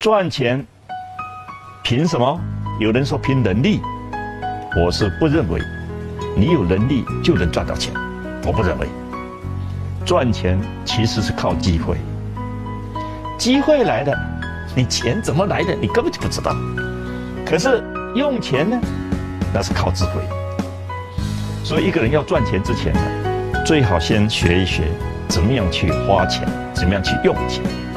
赚钱凭什么？有人说凭能力，我是不认为你有能力就能赚到钱，我不认为。赚钱其实是靠机会，机会来的，你钱怎么来的，你根本就不知道。可是用钱呢，那是靠智慧。所以一个人要赚钱之前呢，最好先学一学怎么样去花钱，怎么样去用钱。